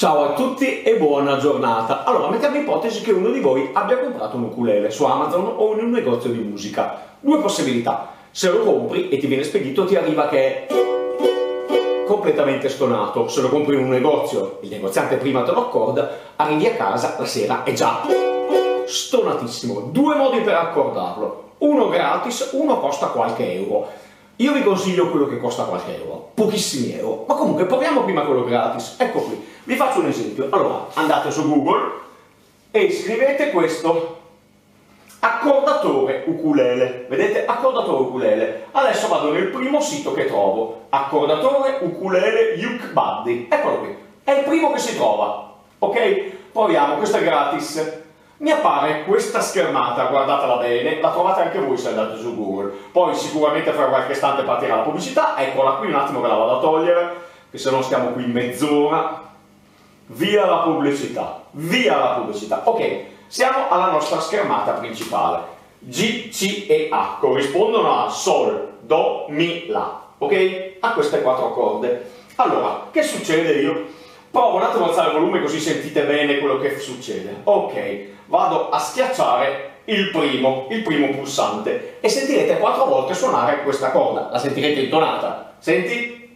Ciao a tutti e buona giornata. Allora, mettiamo ipotesi che uno di voi abbia comprato un ukulele su Amazon o in un negozio di musica. Due possibilità: se lo compri e ti viene spedito ti arriva che è completamente stonato. Se lo compri in un negozio, il negoziante prima te lo accorda, arrivi a casa, la sera è già stonatissimo. Due modi per accordarlo: uno gratis, uno costa qualche euro. Io vi consiglio quello che costa qualche euro, pochissimi euro, ma comunque proviamo prima quello gratis. Ecco qui, vi faccio un esempio. Allora, andate su Google e scrivete questo: accordatore ukulele. Vedete? Accordatore ukulele. Adesso vado nel primo sito che trovo: accordatore ukulele UkeBuddy. Eccolo qui, è il primo che si trova. Ok? Proviamo, questo è gratis. Mi appare questa schermata, guardatela bene, la trovate anche voi se andate su Google. Poi sicuramente fra qualche istante partirà la pubblicità. Eccola qui, un attimo che la vado a togliere, che se no stiamo qui mezz'ora. Via la pubblicità, via la pubblicità. Ok, siamo alla nostra schermata principale. G, C e A corrispondono a Sol, Do, Mi, La. Ok? A queste quattro corde. Allora, che succede? Io provo un attimo a alzare il volume così sentite bene quello che succede. Ok, vado a schiacciare il primo pulsante e sentirete quattro volte suonare questa corda. La sentirete intonata. Senti?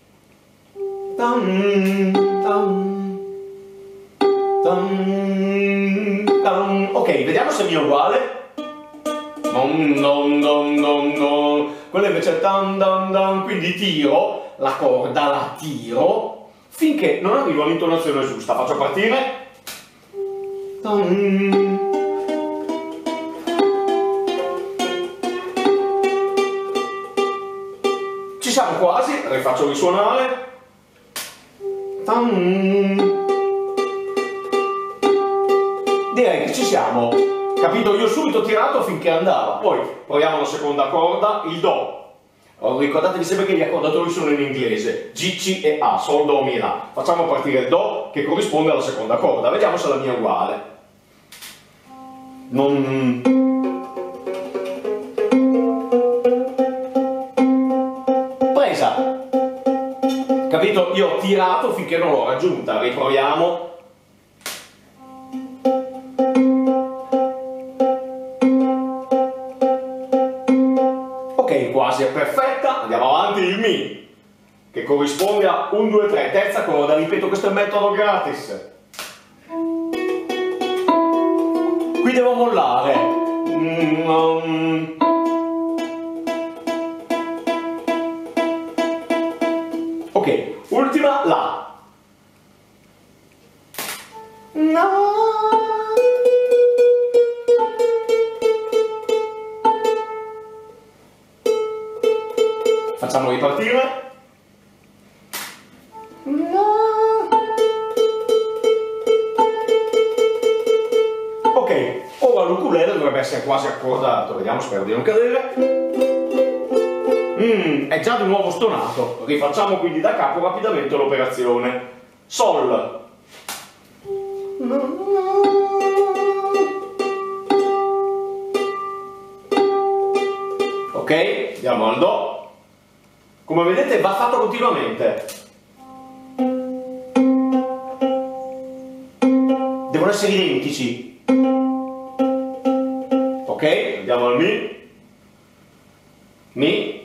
Ok, vediamo se mi è uguale. Quello invece è quindi tiro la corda, la tiro finché non arrivo all'intonazione giusta. Faccio partire. Ci siamo quasi, rifaccio risuonare. Direi che ci siamo. Capito? Io subito ho tirato finché andava. Poi proviamo la seconda corda, il Do. Ricordatevi sempre che gli accordatori sono in inglese: G, C e A, Sol, Do, Mi, La. Facciamo partire il Do che corrisponde alla seconda corda. Vediamo se la mia è uguale. Presa. Capito? Io ho tirato finché non l'ho raggiunta. Riproviamo. Ok, quasi è perfetta. Andiamo avanti. Il Mi, che corrisponde a 1, 2, 3, terza corda. Ripeto, questo è il metodo gratis. Qui devo mollare. Ok, ultima, La. Facciamo ripartire. Ok, ora l'ukulele dovrebbe essere quasi accordato. Vediamo, spero di non cadere. È già di nuovo stonato. Rifacciamo quindi da capo rapidamente l'operazione. Sol. Ok, andiamo al Do. Come vedete va fatto continuamente. Devono essere identici. Ok, andiamo al Mi. Mi.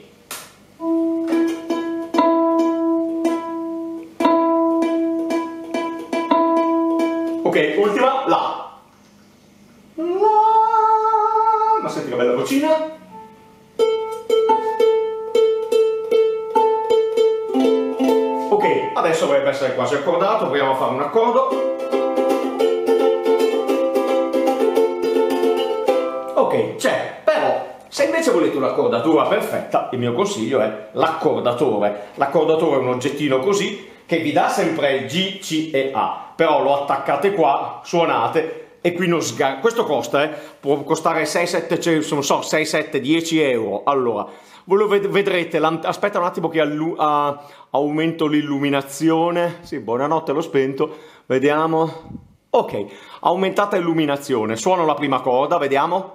Ok, ultima, La. Ma senti che bella vocina. Ok, adesso dovrebbe essere quasi accordato. Proviamo a fare un accordo. Ok, c'è, però se invece volete un'accordatura perfetta, il mio consiglio è l'accordatore. L'accordatore è un oggettino così che vi dà sempre il G, C e A, però lo attaccate qua, suonate e qui non questo costa, può costare 6, 7, non so, 6, 7, 10 euro. Allora, voi lo vedrete, aspetta un attimo che aumento l'illuminazione. Sì, buonanotte, l'ho spento, vediamo. Ok, aumentata illuminazione, suono la prima corda, vediamo.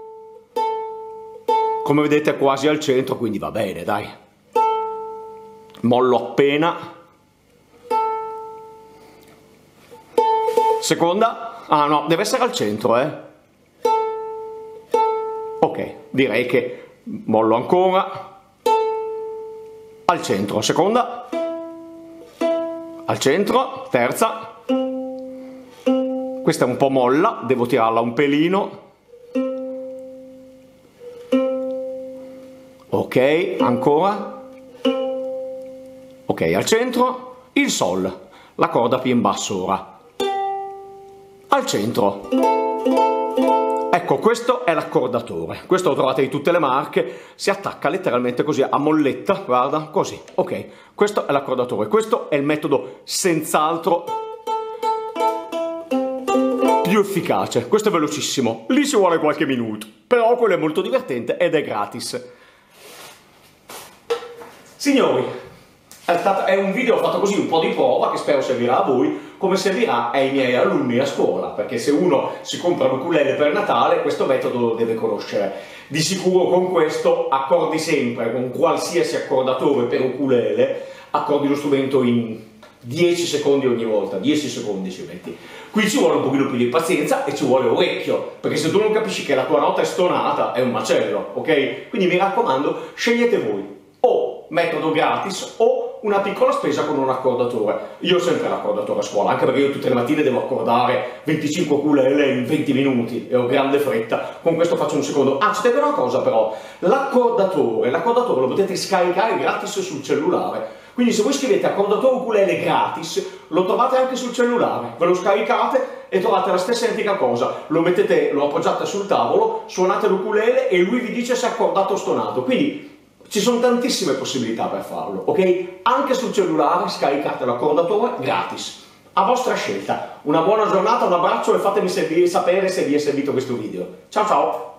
Come vedete è quasi al centro, quindi va bene, dai. Mollo appena. seconda, ah no, deve essere al centro, ok, direi che mollo ancora, al centro, seconda, al centro, terza, questa è un po' molla, devo tirarla un pelino, ok, ancora, ok, al centro, il sol, la corda più in basso ora, al centro. Ecco, questo è l'accordatore, questo lo trovate di tutte le marche, si attacca letteralmente così a molletta, guarda, così, ok, questo è l'accordatore, questo è il metodo senz'altro più efficace, questo è velocissimo, lì ci vuole qualche minuto, però quello è molto divertente ed è gratis. Signori, è un video fatto così, un po' di prova, che spero servirà a voi, come servirà ai miei alunni a scuola, perché se uno si compra un ukulele per Natale, questo metodo lo deve conoscere. Di sicuro con questo accordi sempre, con qualsiasi accordatore per ukulele, accordi lo strumento in 10 secondi ogni volta, 10 secondi ci metti. Qui ci vuole un pochino più di pazienza e ci vuole orecchio, perché se tu non capisci che la tua nota è stonata, è un macello, ok? Quindi mi raccomando, scegliete voi, o metodo gratis o una piccola spesa con un accordatore. Io ho sempre l'accordatore a scuola, anche perché io tutte le mattine devo accordare 25 ukulele in 20 minuti e ho grande fretta. Con questo faccio un secondo. Ah, ci tengo una cosa però, l'accordatore lo potete scaricare gratis sul cellulare. Quindi se voi scrivete accordatore ukulele gratis, lo trovate anche sul cellulare, ve lo scaricate e trovate la stessa identica cosa, lo appoggiate sul tavolo, suonate l'ukulele e lui vi dice se è accordato o stonato. Quindi ci sono tantissime possibilità per farlo, ok? Anche sul cellulare scaricate l'accordatore gratis, a vostra scelta. Una buona giornata, un abbraccio e fatemi sapere se vi è servito questo video. Ciao ciao!